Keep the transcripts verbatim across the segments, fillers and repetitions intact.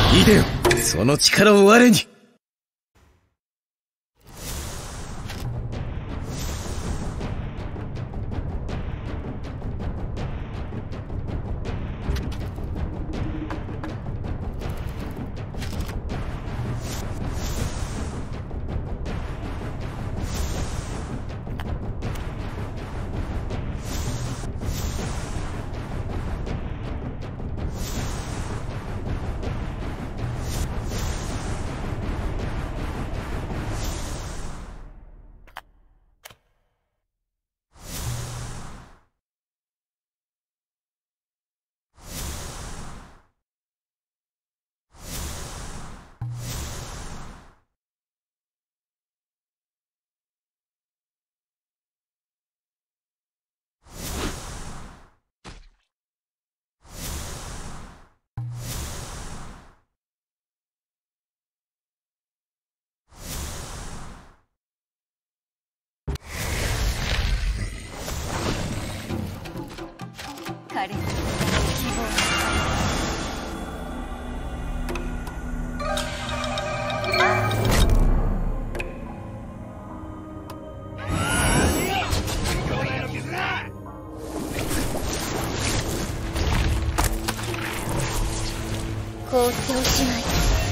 いでよ、その力を我に。 彼の希望。 放っておしまい。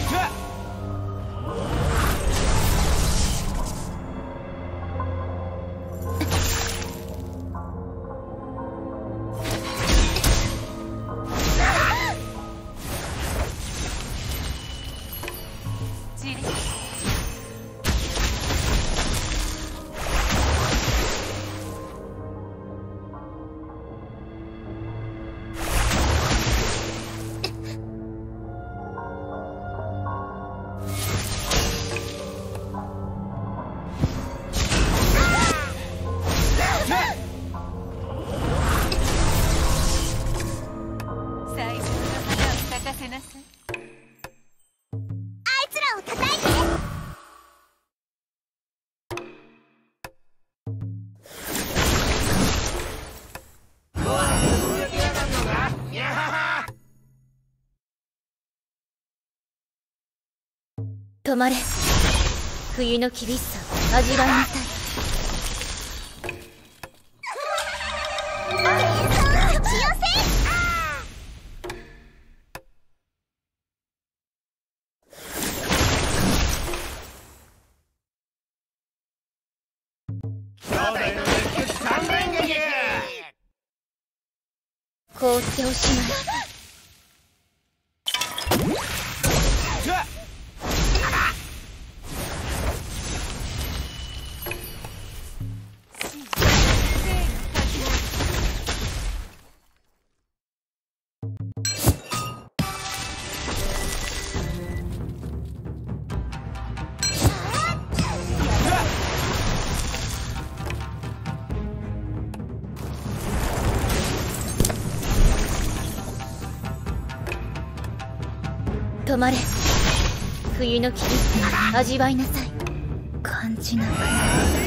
止まれ。冬の厳しさを味わいなさい。凍っておしまい。止まれ。冬の厳しさを味わいなさい。感じながら。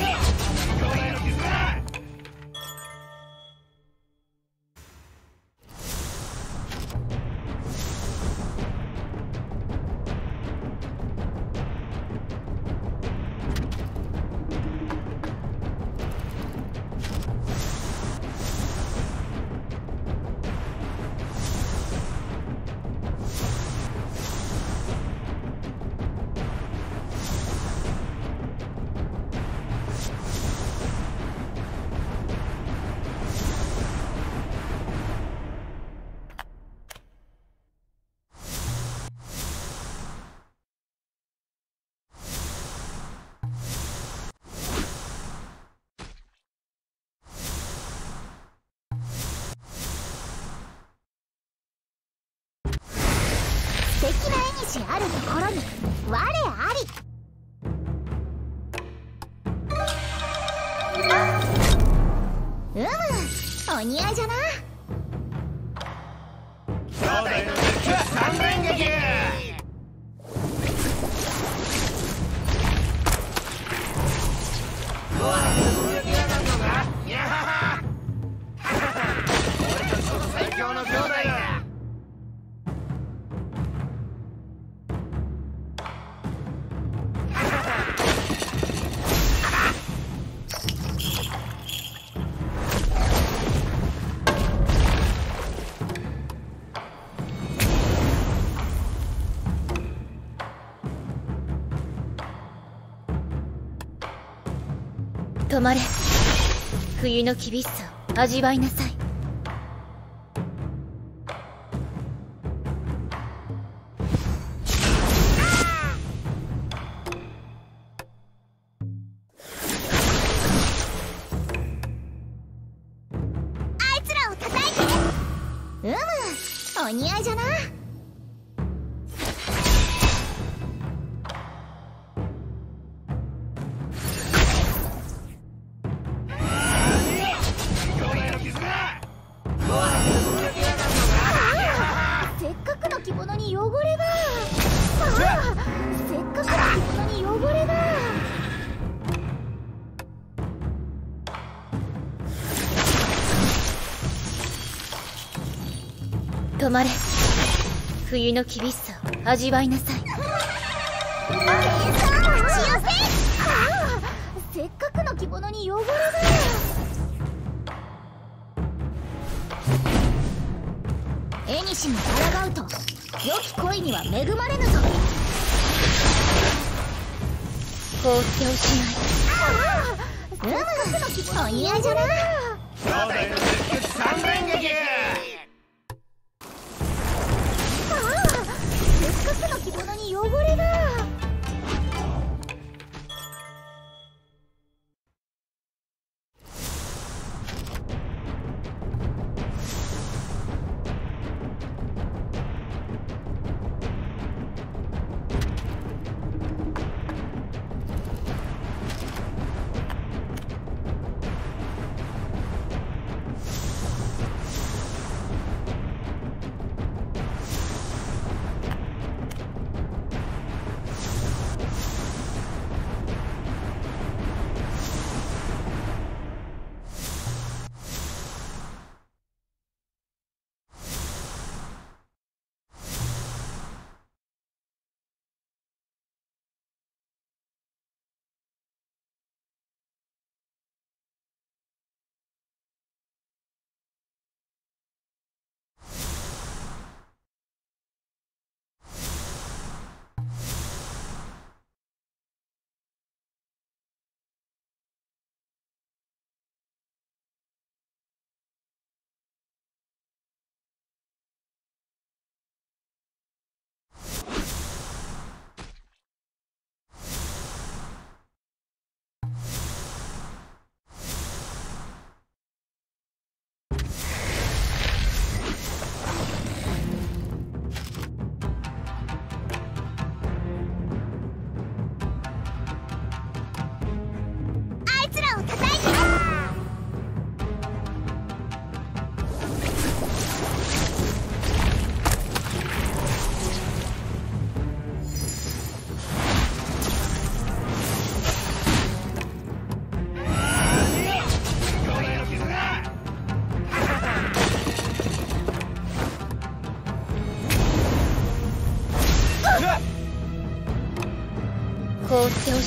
素敵な縁あるところに我あり。うむ、お似合いじゃな。兄弟の三連撃。 止まれ。冬の厳しさを味わいなさい。 あいつらを叩いて。うむ、お似合いじゃな。せっかくの着物に汚れが。ああ、せっかくの着物に汚れが。 止まれ。冬の厳しさを味わいなさい。 せっかくの着物に汚れが。絵にしに抗うと良き恋には恵まれぬぞ。 放っておしまい。うむ、お似合いじゃな。 兄弟の熱血三連撃。 せっかくの着物に汚れが。 放っておしまい。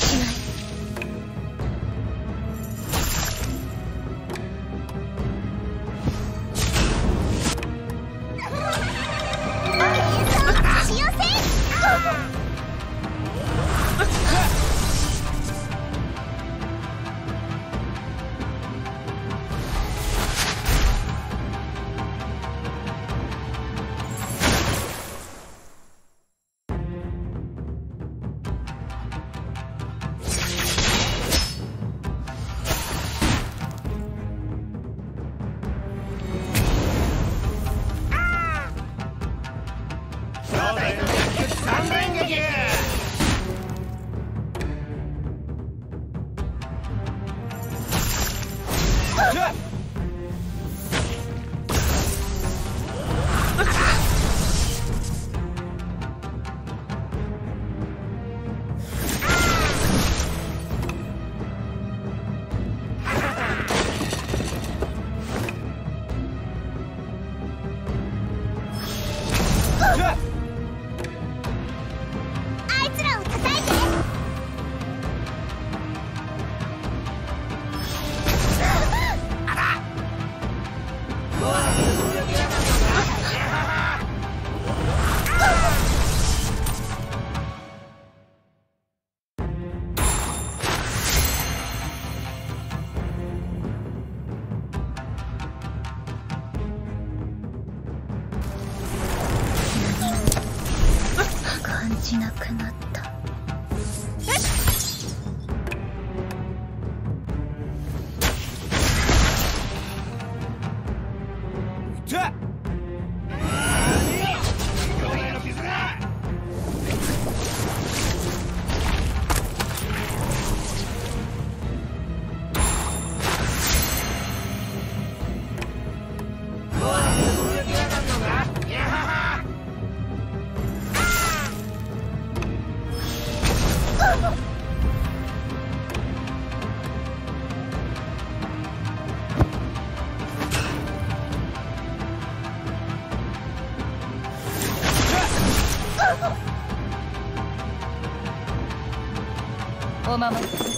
じなくなった。 お守り。